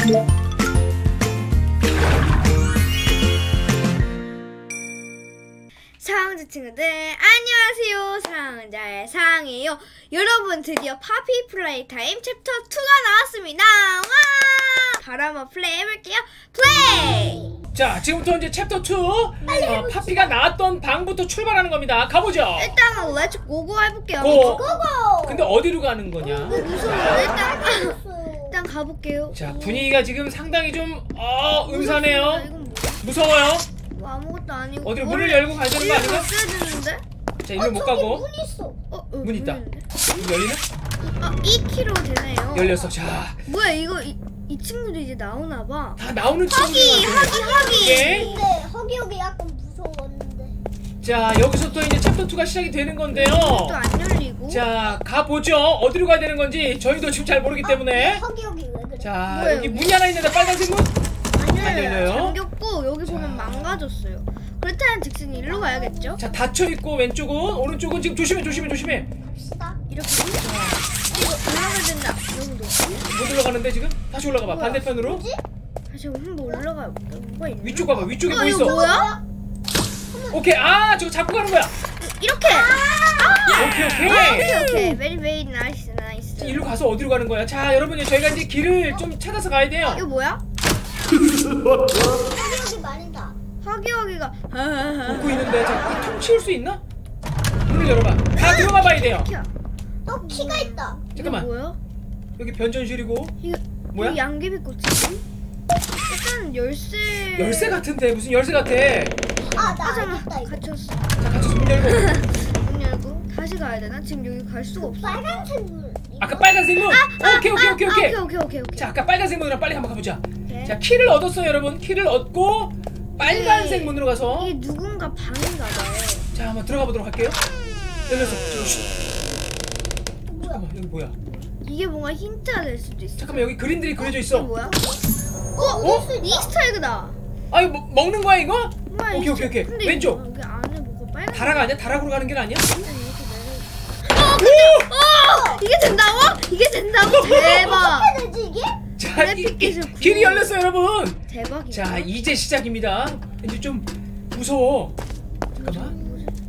사랑자 친구들 안녕하세요. 사랑자의 사랑이에요. 여러분 드디어 파피 플레이 타임 챕터 2가 나왔습니다. 와! 바로 한번 플레이 해볼게요. 플레이! 자, 지금부터 이제 챕터 2 파피가 나왔던 방부터 출발하는 겁니다. 가보죠. 일단은 렛츠 고고 해볼게요. 고고! 근데 어디로 가는 거냐? 무서워. 일단 가볼게요. 자, 분위기가 지금 상당히 좀 음산해요. 이건 뭐야? 무서워요. 뭐 아무것도 아니고 어디로 문을 열고 가야 되는 거 아닌가? 갔어야 되는데? 자, 이리로 못 가고. 문 있어. 문 있다. 있는데? 문 열리나? 2kg 되네요. 열렸어. 자, 뭐야 이거 이 친구도 이제 나오나봐. 다 나오는 친구들 허기. 네. 근데 허기허기 약간 무서웠는데. 자, 여기서부터 이제 챕터 2가 시작이 되는 건데요. 또 안 열리고. 자, 가보죠. 어디로 가야 되는 건지 저희도 지금 잘 모르기 때문에. 허기허기 왜 그래? 자, 뭐야, 여기 여기? 문이 하나 있는데 빨간색 문? 안 열려요. 열려요? 잠겼고 여기 보면 망가졌어요. 그렇다면 즉슨 일로 가야겠죠? 자, 닫혀있고 왼쪽은 오른쪽은 지금 조심해. 갑시다. 이렇게 이거 올라가야 된다. 너무 높아. 못 올라가는데 지금? 다시 올라가봐. 뭐야? 반대편으로. 뭐지? 다시 한번 올라가. 뭐가 있나? 위쪽 봐봐. 위쪽에 뭐 이거 있어? 뭐야? 오케이. 저거 잡고 가는 거야. 이렇게. 오케이. very nice. 일로 가서 어디로 가는 거야? 자, 여러분, 저희가 이제 길을 좀 찾아서 가야 돼요. 이거 뭐야? 허기허기 말이다. 허기허기가. 웃고 있는데, 자, 통 치울 수 있나? 문을 열어봐. 다 들어가 봐야 돼요. 키가 있다. 잠깐만. 이거 뭐야? 여기 변전실이고. 이거 뭐야? 이거 양귀비 꽃이지? 약간 열쇠. 열쇠 같은데 무슨 열쇠 같아. 나 잠깐만. 알겠다 이거. 갇혔어. 자, 같이 문 열고. 문 열고 다시 가야 되나? 지금 여기 갈 수가 없어. 빨간색 물. 아까 빨간색 문. 오케이. 오케이. 자, 아까 빨간색 문으로 빨리 한번 가보자. 오케이. 자, 키를 얻었어요, 여러분. 키를 얻고 빨간색 네. 문으로 가서. 이게 누군가 방인가 봐요. 자, 한번 들어가 보도록 할게요. 열렸어. 뭐야? 잠깐만, 여기 뭐야? 이게 뭔가 힌트가 될 수도 있어. 잠깐만, 여기 그림들이 그려져 이게 있어. 뭐야? 어? 이스터에그다. 이거 먹는 거야 이거? 뭐야, 오케이. 근데 왼쪽. 이거 여기 안에 뭐가 빨간. 다락 아니야? 다락으로 가는 길 아니야? 이게 된다고? 이게 된다고? 대박. 어떻게 되지 이게? 자, 그래픽기술 길이 열렸어, 여러분. 대박이다. 자, 이제 시작입니다. 이제 좀 무서워. 잠깐만.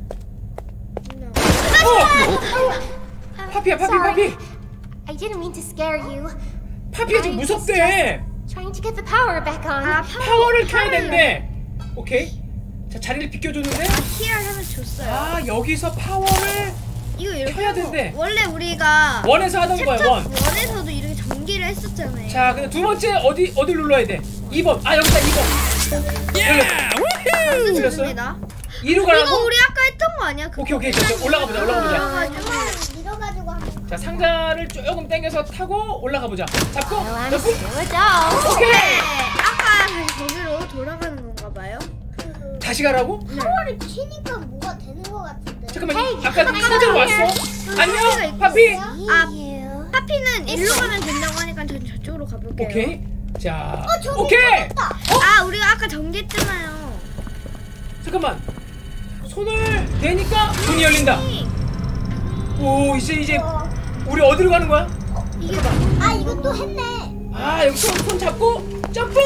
파피야. I didn't mean to scare you. 파피가 지금 무섭대. Trying to get the power back on. 파워를 켜야 된대. 오케이. 자, 자리를 비켜줬는데. 키를 하나 줬어요. 여기서 파워를 이거 이렇게 켜야 하고 된대. 원래 우리가 원에서 하던 거야, 챕터 원. 1에서도 이렇게 전기를 했었잖아요. 자, 근데 두 번째 어디 눌러야 돼? 2번. 여기다 2번. 열렸어. 좋습니다. 2로 가라고? 이거 우리 아까 했던 거 아니야? 그거? 오케이. 자, 올라가 보자. 밀어가지고 한번. 자, 상자를 조금 당겨서 타고 올라가 보자. 잡고. Well, I'm 잡고. still a doll. 오케이. 아까 다시 거기로 돌아가는 건가 봐요. 다시 가라고? 파워를 키니까 뭐가 되는 거 같은데. 잠깐만. 아까 상자로 왔어. 안녕, 파피. You. 파피는 일로 가면 된다고 하니까 전 저쪽으로 가볼게요. 오케이. 자, 저기 오케이. 있다. 우리가 아까 전기했잖아요. 잠깐만. 손을 대니까 문이 열린다. 오, 이제 우리 어디로 가는 거야? 이게 봐. 이거 또 했네. 여기 손 잡고 점프.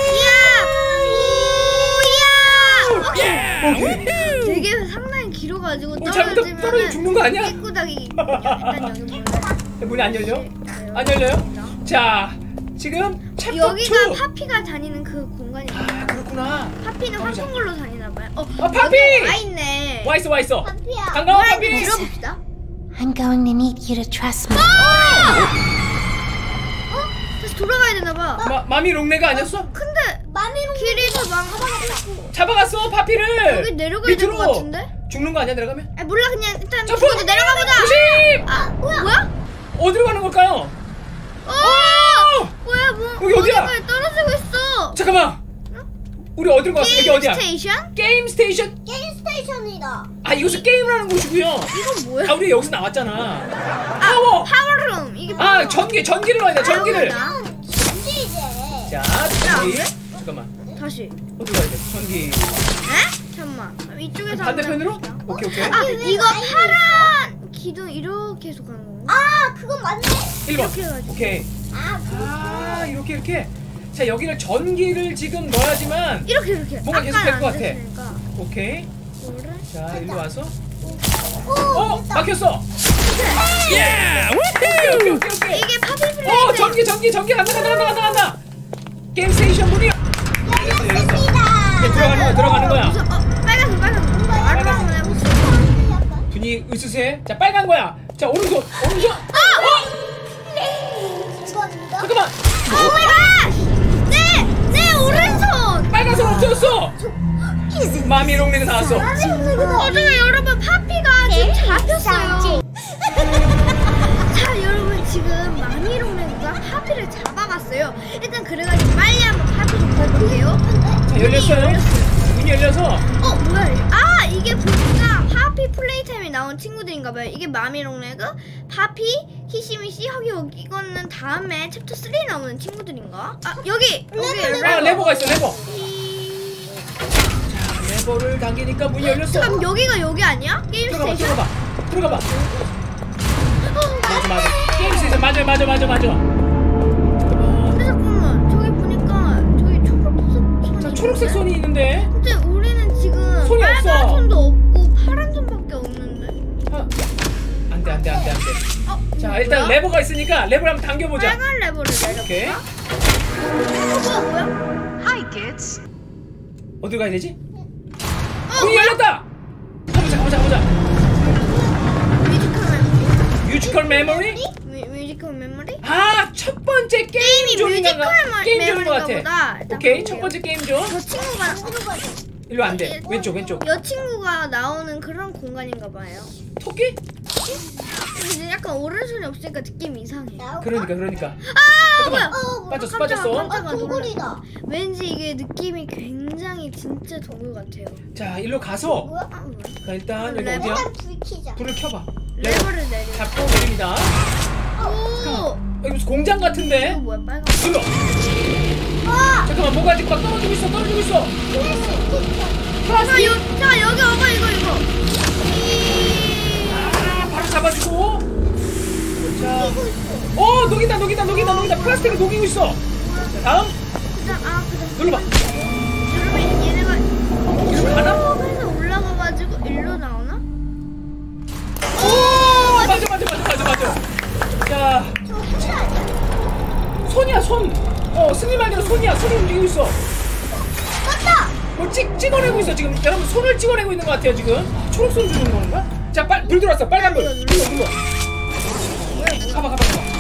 오케이. 되게 상당히 길어가지고 잘못 떨어지면 죽는 거 아니야? 깨끗하게 일단 여기 몰래. 문이 안 열려? 안 열려요? 자, 지금 챕터 2. 여기가 파피가 다니는 그 공간이에요. 그렇구나. 파피는 가보자. 화풍글로 다니나봐요. 파피! 여기 와 있네. 와 있어. 파피야. 반가워, 파피. 들어봅시다. I'm going to need you to trust me. 다시 돌아가야 되나봐. 마미 롱레가 아니었어? 근데 마미롱 길이 더 망가졌고. 잡아갔어, 파피를. 여기 내려가야 될 것 같은데? 죽는 거 아니야, 내려가면? 몰라, 그냥 일단 점프! 죽어도 내려가보자. 조심! 뭐야? 어디로 가는 걸까요? 뭐야, 뭐? 여기 어디야? 어디가 떨어지고 있어. 잠깐만. 우리 어디로 갔어? 여기 어디야? 스테이션? 게임 스테이션? 게임 스테이션이다. 이곳은 게임을 하는 곳이고요. 이건 뭐야? 우리 여기서 나왔잖아. 파워. 파워룸. 이게 뭐야? 전기를 넣어야 돼. 전기를. 전지 이제. 자, 전기. 잠깐만. 다시. 어디로 가야 돼? 전기. 에? 잠깐만. 이쪽에서 반대편으로? 한번 해봅시다. 오케이. 이거 파란 기둥 이렇게 해서 가는 건가? 그건 맞네. 1번. 이렇게 해가지고. 오케이. 그렇구나. 이렇게. 자 여기를 전기를 지금 넣어야지만 이렇게 뭔가 계속 될 것 같아. 됐으니까. 오케이. 이거를 자 일로 와서. 오, 막혔어. 예. 오케이. 이게 파피 플레이트. 전기 간다. 게임 스테이션 문이 열렸어. 이제 들어가는 거야. 빨간색. 바로 한번 해보자. 분이 으스스해. 자 빨간 거야. 자 오른손. 이건가? 잠깐만. 오 마이 갓! 내 오른손! 빨간 손 없어졌어. 마미 롱리가 나왔어. 어쩌면 여러분 파피가 지금 잡혔어요. 자 여러분 지금 마미롱랭이가 파피를 잡아갔어요. 일단 그래가지고 빨리 한번 파피 좀 볼게요. 자 열렸어요. 문이 열려서. 뭐야 이게? 아 이게 보니까 파피 플레이타임에 나온 친구들인가봐요. 이게 마미롱레그, 파피, 히시미시, 허기호기. 이거는 다음에 챕터 3에 나오는 친구들인가? 아 여기 레버가 있어 레버. 레버를 당기니까 문이 열렸어. 그럼 여기가 여기 아니야? 게임 스테이션? 들어가봐. 맞아. 게임 스테이션 맞아. 근데 잠깐만 저기 보니까 저기 초록색 손이 자 초록색 손이 있는데. 근데 우리는 지금 손이 빨간 없어. 손도 없고 파란 손밖에 없는데. 안돼. 자 일단 뭐야? 레버가 있으니까 레버를 한번 당겨보자. 빨간 레버를 오케이. 내려볼까? 뭐야? Hi, kids. 어디로 가야 되지? 문이 열렸다. 가보자. 뮤지컬 메모리? 뮤지컬 메모리? 아, 첫 번째 게임 존인가? 게임 존인 것 같아. 보다. 오케이, 첫 번째 게임 존. 저 친구가 일로 안 돼. 왼쪽. 여 친구가 나오는 그런 공간인가 봐요. 토끼? 근데 약간 오른손이 없으니까 느낌이 이상해. 그러니까. 아 뭐야? 빠졌어. 깜짝아, 동굴이다. 왠지 이게 느낌이 굉장히 진짜 동굴 같아요. 자, 일로 가서. 뭐야? 자, 일단 여기 레버? 어디야? 일단 불 켜자. 불을 켜봐. 레버를 내려. 잡고 내립니다. 오. 여기 무슨 공장 이거 같은데? 뭐야 빨간? 눌러. 잠깐만, 뭐가 지금 막 떨어지고 있어. 플라스틱. 자 여기 와봐 이거. 바로 잡아주고. 자, 녹인다. 플라스틱을 녹이고 있어. 자, 다음 그다음 눌러봐. 여러분 얘네가 가나? 해서 올라가가지고 일로 나오나? 오, 맞아. 자, 손이야 손. 승리 말대로 손이야. 손이 움직이고 있어. 맞다. 뭘 찍어내고 있어 지금. 여러분 손을 찍어내고 있는 것 같아요 지금. 초록손 주는 건가? 자, 불 들어왔어. 빨간 불. 눌러. 가봐.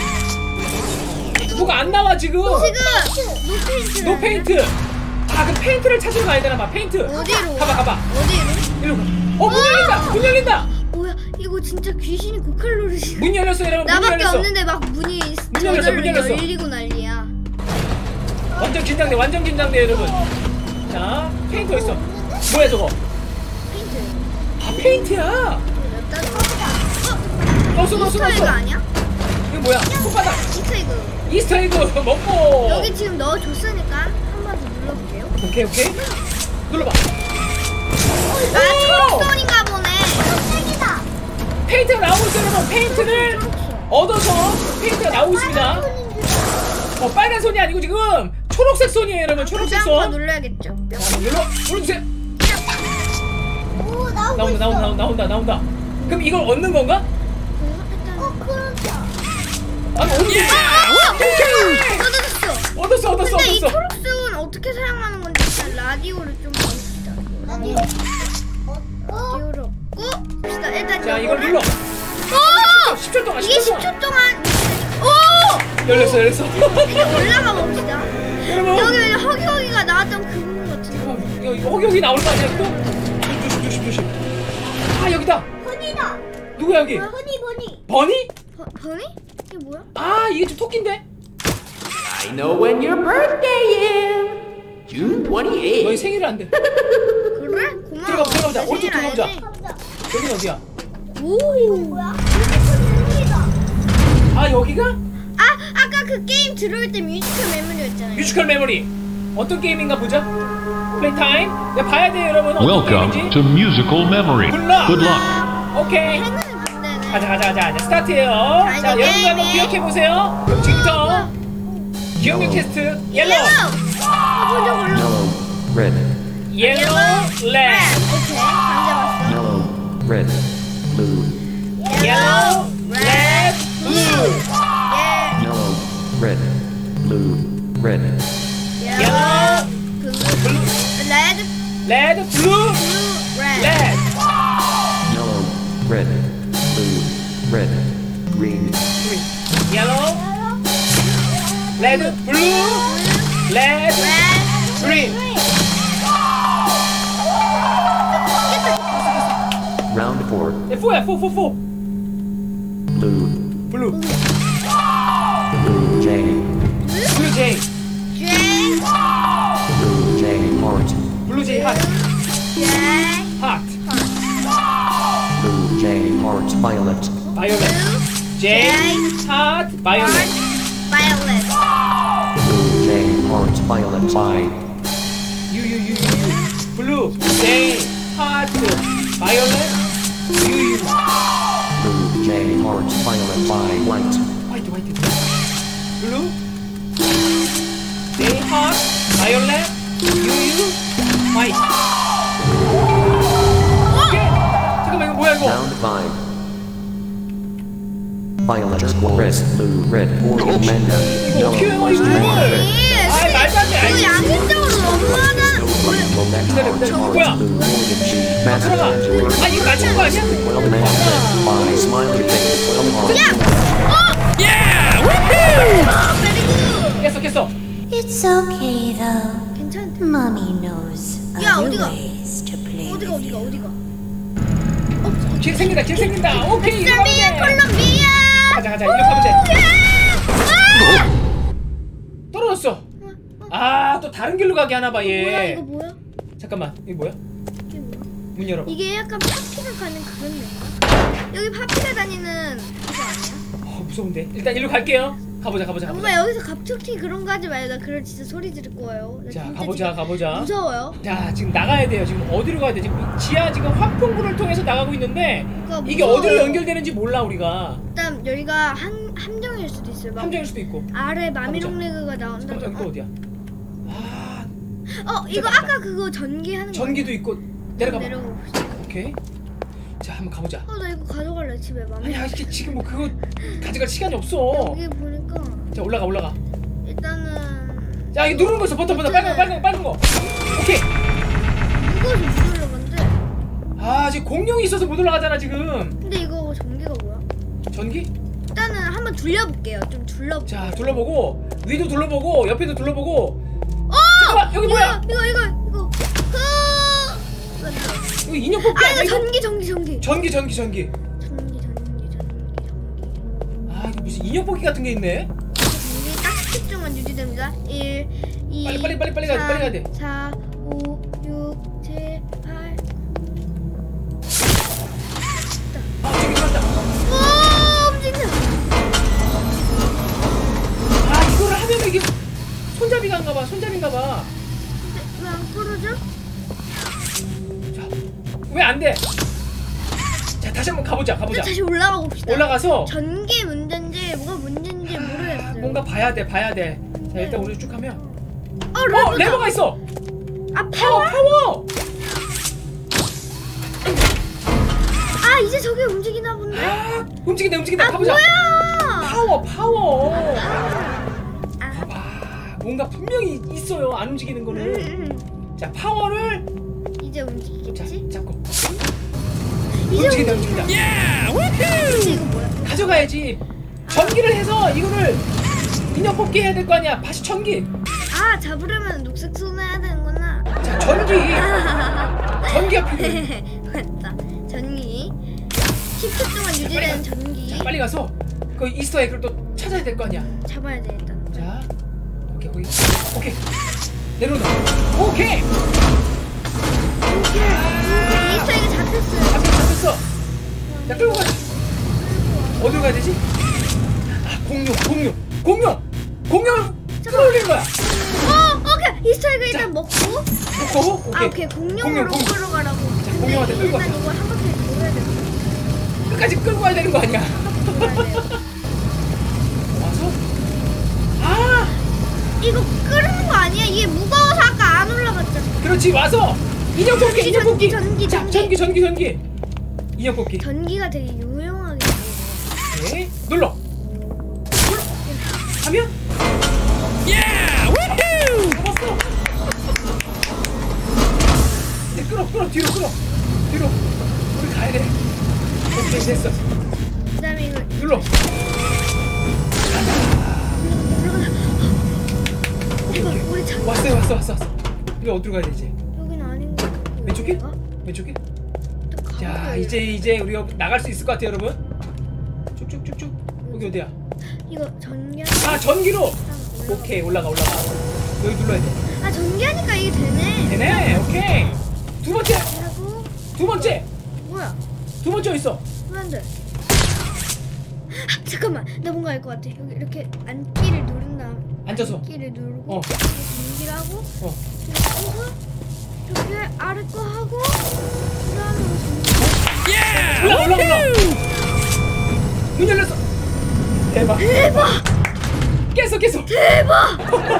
뭐가 안 나와 지금. 지금 노페인트. 아, 그 페인트를 찾으러 가야 되나 봐. 페인트. 어디로? 가봐. 어디로? 일로 가. 문 열린다. 뭐야 이거 진짜 귀신이 고칼로리지. 문 열렸어 여러분. 문 나밖에 열렸어. 없는데 막 문이 문 열렸어. 열리고 난리야. 완전 긴장돼 여러분. 자, 페인트 어딨어? 뭐야 저거? 페인트. 아, 페인트야. 넣었어. 이스터에그 아니야? 이거 뭐야? 손바닥. 이스터에그 먹고. 여기 지금 넣어줬으니까 한 번 더 눌러볼게요. 오케이. 눌러봐. 초록선인가 보네. 색이다. 페인트가 나오고 있어요 여러분. 페인트를 얻어서 페인트가 나오고 있습니다. 빨간 손이 아니고 지금 초록색 손이에요 여러분. 초록색 그 다음 거 손. 눌러야겠죠. 자, 눌러주세요. 오, 나오고 있어. 나온다. 그럼 이걸 얻는 건가? 그렇다. 아니, 오케이. 얻었어. 근데 이 초록색은 어떻게 사용하는 건지 일단 라디오를 좀 봅시다. 라디오를 얻고 봅시다. 일단 자, 이걸 눌러. 10초 동안. 이게 10초 동안 오! 열렸어. 이게 올라가 봅시다. 여러분. 여기 허기허기가 나왔던 그 부분 같은데. 이거 허기 나오는 거 아니야 또? 조심. 아, 여기다. 허니다. 누구야 여기? 허니. 버니? 버니? 이게 뭐야? 아, 이게 좀 토끼인데? I know when your birthday is. June 28th. 너희 생일은 안 돼. 그래? 고마워. 들어가보자. 내 오른쪽 생일 들어가보자. 알지? 여기는 어디야? 오. 뭐야? 허니다. 아, 여기가? 아까 그 게임 들어올 때 뮤지컬 메모리였잖아요. 뮤지컬 메모리. 어떤 게임인가 보자. 플레이 타임. 야, 봐야 돼 여러분. 어떤 Welcome 게임인지. to Musical Memory. Good luck. Good luck. 오케이. 팬은 그때는 가자. 스타트해요. 자, 자, 이제 여러분들 한번 게임이- 기억해 보세요. 그럼 지금부터 기억력 테스트. 옐로우. 먼저 골라. Yellow, red, 옐로우, 레드. 오케이. 감 잡았어. yellow, red, blue, 옐로우, 레드, 블루. 예. yellow, red, blue, red, 옐로우, 블루. 레드. 레드, 블루, 블루. 레드. 레드. yellow, red, blue, red, green, 옐로우, 레드, 블루, 레드, 레드. 그린. round 4, 네, 4야, 4, 4, 4. blue, 블루, blue jay, 블루 제이, 제이. blue jay heart, 블루 제이 핫, 제이. 핫, blue jay heart violet, 바이올렛, 제이, 핫, 바이올렛, 바이올렛. blue jay heart violet by, 유유유유, 블루, 제이, 핫, 바이올렛, 유유, blue jay heart violet by white, 화이트, 화이트, 블루, 제이, 핫, 바이올렛, 유유, 화이트. 오케이. 잠깐만 이거 뭐야 이거? round 5, violet, red, blue, red, orange, mango, 이거 어떻게 yellow, 해요 이거? red, 아 말도 안 돼. 이거 아이, 양심적으로 너무하잖아. 기다려, 기다려. 뭐야? 들어가. 아 이거 맞춘 거 아니야? 깼어 깼어. It's okay though. 괜찮대. Mommy knows 야, other 어디가? ways to play. 어디가 with 어디가 you. 어디가? 길 생긴다 길 생긴다. 오케이 이거 콜롬비아 가보자. 콜롬비아. 가자 가자 이거 가보자. 아! 떨어졌어. 아 또 다른 길로 가게 하나 봐 뭐야 얘. 이거 뭐야? 잠깐만 이게 뭐야? 이게 뭐야? 문 열어봐. 이게 약간 파피가 가는 그런 데인가? 여기 파피가 다니는 그거 아니야? 무서운데. 일단 일로 갈게요. 가보자 가보자 엄마 가보자. 여기서 갑툭튀 그런 거 하지 마요. 나 그런 진짜 소리 지를 거예요. 나 자 진짜 가보자 지금 가보자. 무서워요. 자 지금 나가야 돼요. 지금 어디로 가야 돼? 지금 지하 지금 확풍구를 통해서 나가고 있는데 그러니까 이게 무서워요. 어디로 연결되는지 몰라 우리가. 일단 여기가 함정일 수도 있어요. 막 함정일 수도 있고. 아래 마미롱레그가 나온다. 잠깐만 여기 또 어디야? 아 이거 아까 그거 전기 하는 거. 전기도 있고 내려가봐. 내려가 봅시다. 오케이. 자 한번 가보자. 나 이거 가져갈래 집에 마미. 아니야 이게 지금 뭐 그거 가져갈 시간이 없어. 여기 보니까 자 올라가 올라가. 일단은 자 이거 누르는 거 있어. 버튼 빨간 거. 오케이. 이거 좀 누르려는데. 아 지금 공룡이 있어서 못 올라가잖아 지금. 근데 이거 전기가 뭐야? 전기? 일단은 한번 둘러볼게요. 좀 둘러볼게요. 자 둘러보고 위도 둘러보고 옆에도 둘러보고. 어! 잠깐만 여기 뭐야? 이거. 이거 인형 뽑기 아 아니야? 이거 이거? 전기. 전기. 아 이거 무슨 인형 뽑기 같은 게 있네. 전기 딱 10초만 유지됩니다. 1, 2, 빨리 가야 돼. 4, 5, 6, 7, 8. 아 저기 들어왔다. 오, 움직여. 아 이거를 하면 이게 손잡이인가봐. 근데 왜 안 끌어져? 왜 안 돼? 자 다시 한번 가보자. 다시 올라가 봅시다. 올라가서 전기 문제인지 뭐가 문제인지 모르겠어요. 뭔가 봐야 돼. 자 일단 우리 쭉 하면 레버가 레버가 있어. 아 파워? 파워. 아 이제 저게 움직이나 본데? 아 움직인다. 아 가보자. 뭐야? 파워. 아. 봐봐. 뭔가 분명히 있어요. 안 움직이는 거는. 자 파워를 이제 자 움직이겠지? 잡고. 이제 움직인다. 근데 이거 뭐야? 가져가야지. 전기를 해서 이거를 인형 뽑기 해야 될 거 아니야. 다시 전기. 아 잡으려면 녹색 손 해야 되는구나. 자 전기가 필요해. 맞다. 전기 10초 동안 유지되는 전기. 자 빨리 가서 그 이스터 에그를 또 찾아야 될 거 아니야. 잡아야 돼 일단. 자 오케이 내려오자. 오케이 이스터에게 잡혔어요. 잡혔어. 자 끌고 가자. 어디로 가야 되지? 아 공룡을 끌어올리는 거야. 오케이. 이스터에게 일단 먹고. 먹고 아 오케이. 공룡으로 끌어가라고. 자, 공룡한테 끌고 일단 가자. 이걸 한 바퀴 돌아야 돼. 끝까지 끌고 가야 되는 거 아니야. 돌아야 돼요. 와서 이거 끄는 거 아니야? 이게 무거워서 아까 안 올라갔잖아. 그렇지, 와서 인형 뽑기, 인형 뽑기. 전기. 자, 전기. 인형 뽑기. 전기가 되게 유용하게 쓰이네. 네, 눌러. 하면 잡았어. 이제 끌어, 뒤로. 우리 가야 돼. 오케이, 됐어. 그다음에 이거 눌러. 이거 우리 참 왔어. 우리 어디로 가야 돼 이제? 여긴 아닌 거 같아. 왼쪽에? 왼쪽에? 자, 이제 우리가 나갈 수 있을 것 같아요, 여러분. 쭉쭉쭉쭉. 여기 어디야? 이거 전기. 아, 전기로. 오케이, 올라가. 여기 눌러야 돼. 아 전기하니까 이게 되네. 되네. 오케이. 두 번째. 하고 뭐야? 두 번째 있어. 왜 안 돼? 아, 잠깐만, 나 뭔가 알 것 같아. 여기 이렇게 앉기를 누른 다음 앉아서. 앉기를 누르고 어. 전기를 하고 그래서 이렇게 아래 거 하고 그다음에 올라. 문 열렸어. 대박. 깼어. 대박.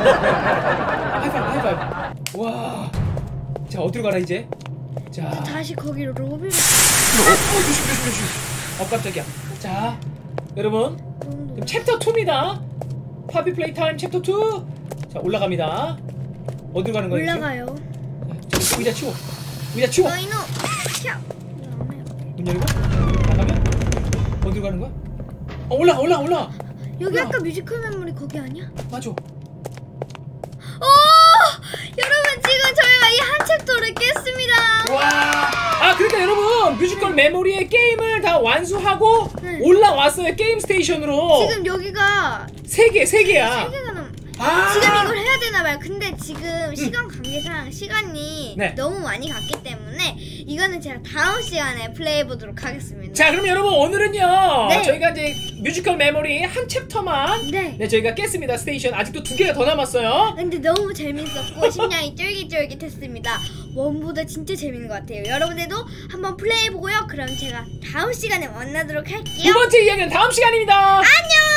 하이파이브. 와. 자, 어디로 가라 이제? 자. 다시 거기로 로비를. 조심. 깜짝이야. 자, 여러분. 지금 챕터 2입니다. 파피 플레이 타임 챕터 2. 자, 올라갑니다. 어디로 가는 거예요? 올라가요. 자, 의자 치워. 너희노. 캬. 문 열고 나가면 어디로 가는 거야? 올라가. 여기 올라가. 아까 뮤지컬 메모리 거기 아니야? 맞아. 오! 여러분 지금 저희가 이 한 챕터를 깼습니다. 와. 아, 그러니까 여러분 뮤지컬 메모리의 게임을 다 완수하고 네. 올라왔어요. 게임 스테이션으로. 지금 여기가 세 개야. 3개가 남. 아. 지금 이걸 해야 되나 봐요. 근데 지금 시간 관계상 시간이 네. 너무 많이 갔기 때문에 이거는 제가 다음 시간에 플레이해 보도록 하겠습니다. 자, 그럼 여러분 오늘은요. 네. 저희가 이제 뮤지컬 메모리 한 챕터만 네. 저희가 깼습니다. 스테이션 아직도 2개가 더 남았어요. 근데 너무 재밌었고 심장이 쫄깃쫄깃했습니다. 원보다 진짜 재밌는 것 같아요. 여러분들도 한번 플레이해 보고요. 그럼 제가 다음 시간에 만나도록 두 할게요. 번째 이야기는 다음 시간입니다. 안녕.